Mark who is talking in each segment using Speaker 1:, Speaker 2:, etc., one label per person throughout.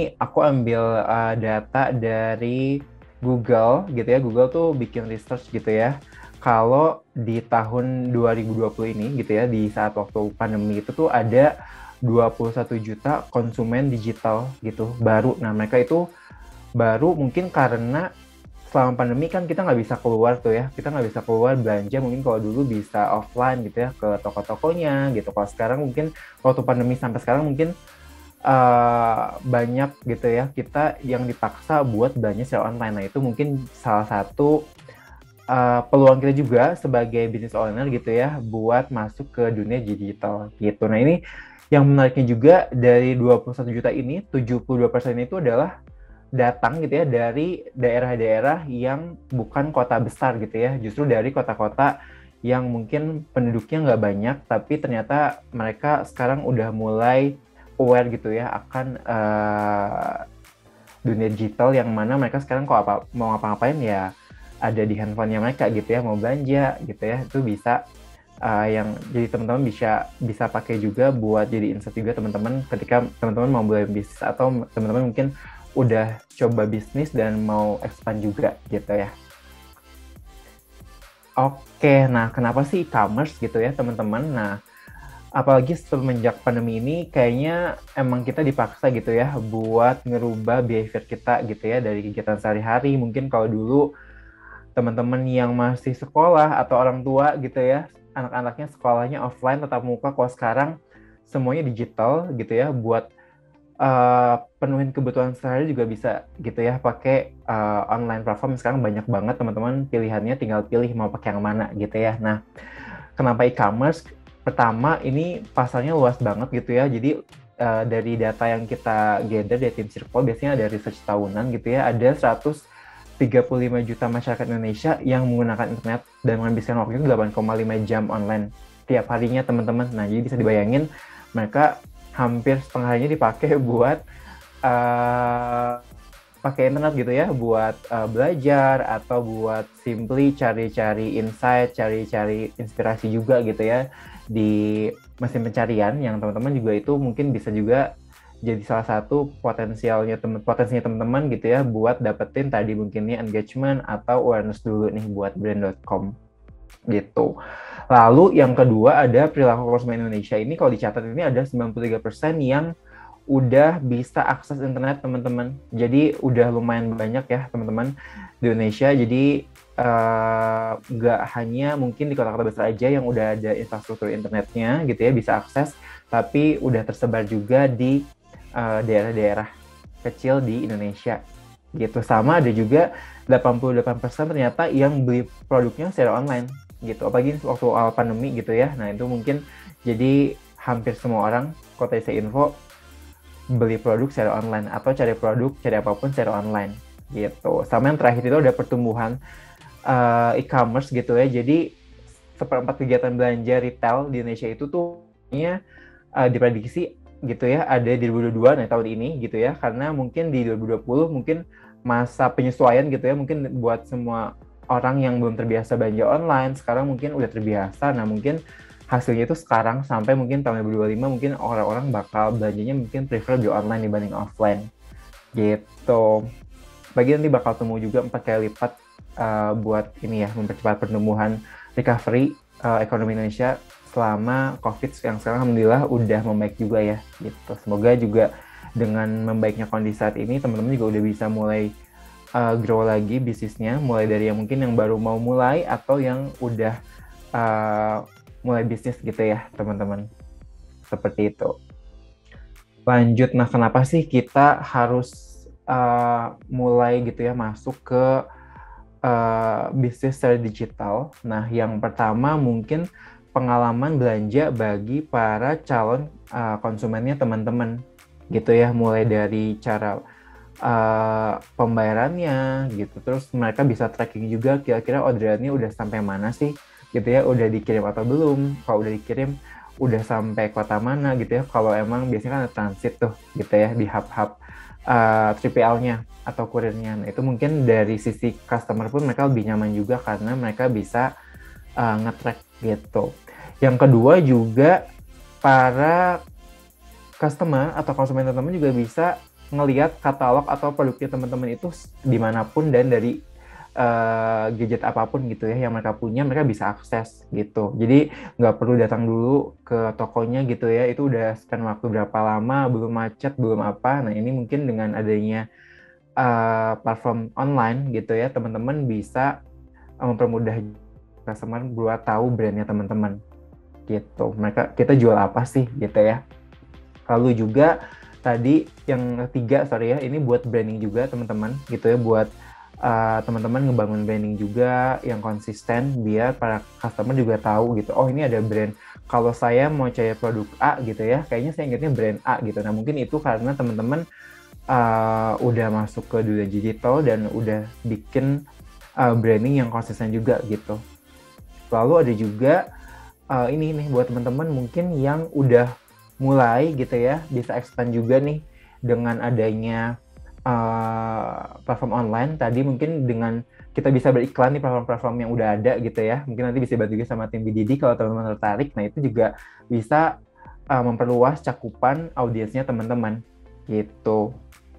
Speaker 1: ini aku ambil data dari Google gitu ya. Google tuh bikin research gitu ya. Kalau di tahun 2020 ini gitu ya, di saat waktu pandemi itu tuh ada 21 juta konsumen digital gitu baru. Nah, mereka itu baru mungkin karena selama pandemi kan kita nggak bisa keluar tuh ya, kita nggak bisa keluar belanja, mungkin kalau dulu bisa offline gitu ya ke toko-tokonya gitu. Kalau sekarang mungkin waktu pandemi sampai sekarang mungkin banyak gitu ya kita yang dipaksa buat belanja secara online. Nah, itu mungkin salah satu peluang kita juga sebagai business owner gitu ya buat masuk ke dunia digital gitu. Nah, ini yang menariknya juga dari 21 juta ini, 72% itu adalah datang gitu ya dari daerah-daerah yang bukan kota besar gitu ya, justru dari kota-kota yang mungkin penduduknya nggak banyak, tapi ternyata mereka sekarang udah mulai aware gitu ya akan dunia digital, yang mana mereka sekarang kalau mau ngapa-ngapain ya ada di handphonenya mereka gitu ya, mau belanja gitu ya, itu bisa yang jadi teman-teman bisa bisa pakai juga buat jadi insight juga teman-teman ketika teman-teman mau mulai bisnis atau teman-teman mungkin udah coba bisnis dan mau expand juga gitu ya. Oke, nah kenapa sih e-commerce gitu ya teman-teman? Nah, apalagi semenjak pandemi ini kayaknya emang kita dipaksa gitu ya buat ngerubah behavior kita gitu ya dari kegiatan sehari-hari. Mungkin kalau dulu teman-teman yang masih sekolah atau orang tua gitu ya, anak-anaknya sekolahnya offline tatap muka, kalau sekarang semuanya digital gitu ya, buat penuhin kebutuhan sehari juga bisa gitu ya pakai online platform. Sekarang banyak banget teman-teman pilihannya, tinggal pilih mau pakai yang mana gitu ya. Nah, kenapa e-commerce? Pertama, ini pasarnya luas banget gitu ya. Jadi dari data yang kita gather dari tim Circle, biasanya ada research tahunan gitu ya, ada 135 juta masyarakat Indonesia yang menggunakan internet dan menghabiskan waktu 8,5 jam online tiap harinya teman-teman. Nah, jadi bisa dibayangin mereka hampir setengah harinya dipakai buat pakai internet gitu ya, buat belajar atau buat simply cari-cari insight, cari-cari inspirasi juga gitu ya di mesin pencarian, yang teman-teman juga itu mungkin bisa juga jadi salah satu potensinya teman-teman gitu ya buat dapetin tadi mungkinnya engagement atau awareness dulu nih buat brand.com gitu. Lalu yang kedua ada perilaku konsumen Indonesia. Ini kalau dicatat ini ada 93% yang udah bisa akses internet teman-teman. Jadi udah lumayan banyak ya teman-teman di Indonesia. Jadi nggak hanya mungkin di kota-kota besar aja yang udah ada infrastruktur internetnya gitu ya bisa akses, tapi udah tersebar juga di daerah-daerah kecil di Indonesia gitu. Sama ada juga 88% ternyata yang beli produknya secara online gitu, apalagi waktu awal pandemi gitu ya. Nah, itu mungkin jadi hampir semua orang kota saya info beli produk secara online atau cari produk, cari apapun secara online gitu. Sama yang terakhir itu ada pertumbuhan e-commerce gitu ya. Jadi seperempat kegiatan belanja retail di Indonesia itu tuh diprediksi gitu ya ada di 2022, nah tahun ini gitu ya, karena mungkin di 2020 mungkin masa penyesuaian gitu ya, mungkin buat semua orang yang belum terbiasa belanja online sekarang mungkin udah terbiasa. Nah, mungkin hasilnya itu sekarang sampai mungkin tahun 2025 mungkin orang-orang bakal belanjanya mungkin prefer di online dibanding offline gitu. Bagi nanti bakal temu juga 4 kali lipat buat ini ya, mempercepat pertumbuhan recovery ekonomi Indonesia selama COVID yang sekarang alhamdulillah udah membaik juga ya gitu. Semoga juga dengan membaiknya kondisi saat ini teman-teman juga udah bisa mulai grow lagi bisnisnya, mulai dari yang mungkin yang baru mau mulai atau yang udah mulai bisnis gitu ya teman-teman, seperti itu. Lanjut, nah kenapa sih kita harus mulai gitu ya masuk ke bisnis secara digital? Nah, yang pertama mungkin pengalaman belanja bagi para calon konsumennya teman-teman gitu ya, mulai dari cara pembayarannya gitu, terus mereka bisa tracking juga kira-kira orderannya udah sampai mana sih gitu ya, udah dikirim atau belum, kalau udah dikirim udah sampai kota mana gitu ya, kalau emang biasanya kan ada transit tuh gitu ya di hub-hub 3PL-nya atau kurirnya. Nah, itu mungkin dari sisi customer pun mereka lebih nyaman juga karena mereka bisa nge-track gitu. Yang kedua juga para customer atau konsumen teman-teman juga bisa ngelihat katalog atau produknya teman-teman itu dimanapun dan dari gadget apapun gitu ya yang mereka punya, mereka bisa akses gitu. Jadi nggak perlu datang dulu ke tokonya gitu ya, itu udah spend waktu berapa lama, belum macet, belum apa. Nah ini mungkin dengan adanya platform online gitu ya, teman-teman bisa mempermudah customer buat tahu brandnya teman-teman gitu. Kita jual apa sih gitu ya. Lalu juga tadi yang ketiga, sorry ya, ini buat branding juga teman-teman gitu ya, buat teman-teman ngebangun branding juga yang konsisten biar para customer juga tahu gitu, oh ini ada brand, kalau saya mau cari produk A gitu ya, kayaknya saya ingatnya brand A gitu. Nah mungkin itu karena teman-teman udah masuk ke dunia digital dan udah bikin branding yang konsisten juga gitu. Lalu ada juga ini nih buat teman-teman mungkin yang udah mulai gitu ya, bisa expand juga nih dengan adanya platform online. Tadi mungkin dengan kita bisa beriklan di platform-platform yang udah ada gitu ya. Mungkin nanti bisa bantu juga sama tim BDD kalau teman-teman tertarik. Nah itu juga bisa memperluas cakupan audiensnya teman-teman gitu.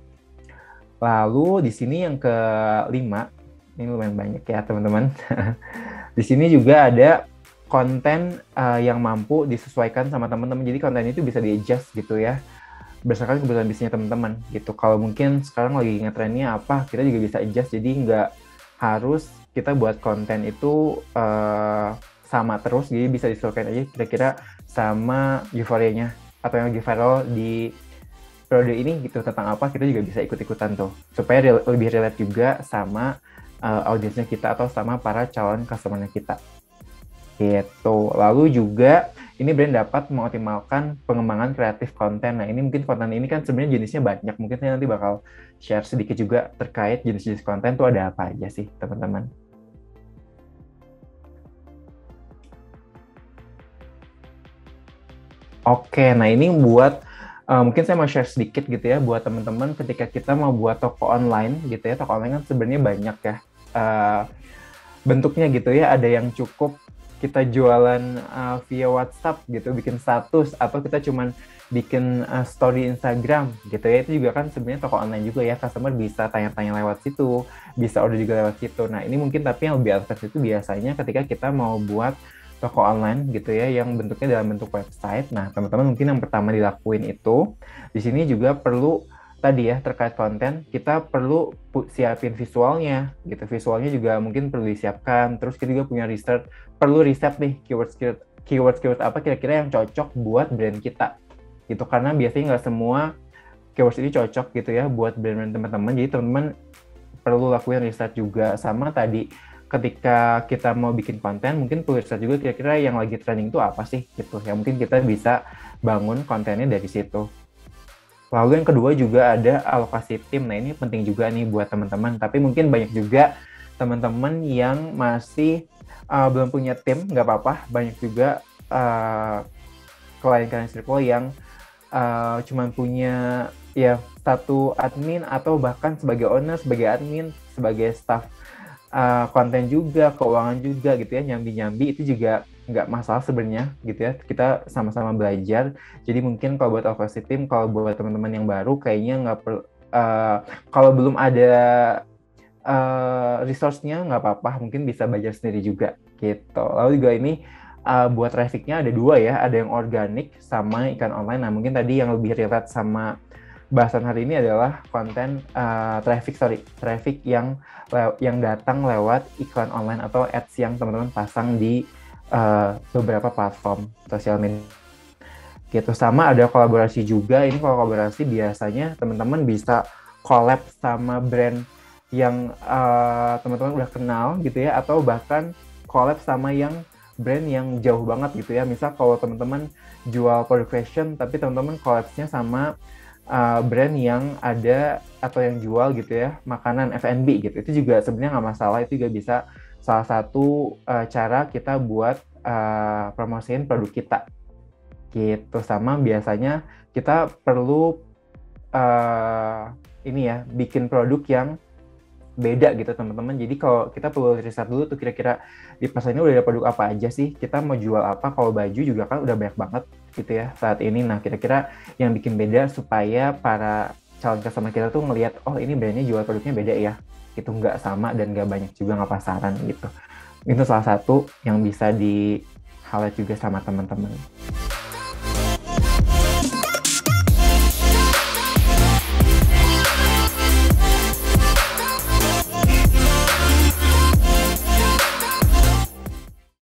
Speaker 1: Lalu di sini yang kelima, ini lumayan banyak ya teman-teman. Di sini juga ada konten yang mampu disesuaikan sama teman-teman. Jadi konten itu bisa di-adjust gitu ya, berdasarkan kebutuhan bisnisnya teman-teman gitu. Kalau mungkin sekarang lagi ngetrennya apa, kita juga bisa adjust. Jadi nggak harus kita buat konten itu sama terus. Jadi bisa disesuaikan aja kira-kira sama euforianya atau yang lagi viral di periode ini gitu, tentang apa, kita juga bisa ikut-ikutan tuh. Supaya lebih relate juga sama audiensnya kita atau sama para calon customer-nya kita. Gitu. Lalu juga ini brand dapat mengoptimalkan pengembangan kreatif konten. Nah, ini mungkin konten ini kan sebenarnya jenisnya banyak. Mungkin saya nanti bakal share sedikit juga terkait jenis-jenis konten tuh ada apa aja sih, teman-teman. Oke, nah ini buat mungkin saya mau share sedikit gitu ya buat teman-teman ketika kita mau buat toko online gitu ya. Toko online kan sebenarnya banyak ya bentuknya gitu ya. Ada yang cukup kita jualan via WhatsApp gitu, bikin status, atau kita cuman bikin story Instagram gitu ya. Itu juga kan sebenarnya toko online juga ya. Customer bisa tanya-tanya lewat situ, bisa order juga lewat situ. Nah ini mungkin tapi yang lebih advance itu biasanya ketika kita mau buat toko online gitu ya, yang bentuknya dalam bentuk website. Nah, teman-teman mungkin yang pertama dilakuin itu, di sini juga perlu tadi ya terkait konten, kita perlu siapin visualnya gitu. Visualnya juga mungkin perlu disiapkan. Terus kita juga punya research, perlu riset nih keyword apa kira-kira yang cocok buat brand kita gitu. Karena biasanya nggak semua keywords ini cocok gitu ya buat brand teman-teman. Jadi teman-teman perlu lakuin riset juga. Sama tadi ketika kita mau bikin konten, mungkin perlu riset juga kira-kira yang lagi trending itu apa sih gitu. Yang mungkin kita bisa bangun kontennya dari situ. Lalu yang kedua juga ada alokasi tim. Nah ini penting juga nih buat teman-teman. Tapi mungkin banyak juga teman-teman yang masih belum punya tim, nggak apa-apa. Banyak juga klien-klien circle yang cuman punya ya satu admin atau bahkan sebagai owner, sebagai admin, sebagai staff konten juga, keuangan juga gitu ya, nyambi-nyambi itu juga nggak masalah sebenarnya gitu ya, kita sama-sama belajar. Jadi mungkin kalau buat alokasi tim, kalau buat teman-teman yang baru kayaknya nggak perlu, kalau belum ada resource-nya nggak apa-apa, mungkin bisa belajar sendiri juga gitu. Lalu juga ini buat traffic-nya ada dua ya, ada yang organik sama iklan online. Nah mungkin tadi yang lebih relate sama bahasan hari ini adalah konten traffic yang datang lewat iklan online atau ads yang teman-teman pasang di beberapa platform sosial media. Gitu. Sama ada kolaborasi juga. Ini kalau kolaborasi biasanya teman-teman bisa collab sama brand yang teman-teman udah kenal gitu ya, atau bahkan collab sama yang brand yang jauh banget gitu ya. Misal kalau teman-teman jual produk fashion tapi teman-teman collabnya sama brand yang ada atau yang jual gitu ya makanan F&B gitu, itu juga sebenarnya nggak masalah. Itu juga bisa salah satu cara kita buat promosiin produk kita gitu. Sama biasanya kita perlu ini ya bikin produk yang beda gitu teman-teman. Jadi kalau kita perlu riset dulu tuh kira-kira di pasar ini udah ada produk apa aja sih, kita mau jual apa. Kalau baju juga kan udah banyak banget gitu ya saat ini. Nah kira-kira yang bikin beda supaya para calon customer kita tuh ngelihat, oh ini brandnya jual produknya beda ya, itu nggak sama dan nggak banyak juga nggak pasaran gitu. Itu salah satu yang bisa di highlight juga sama teman-teman.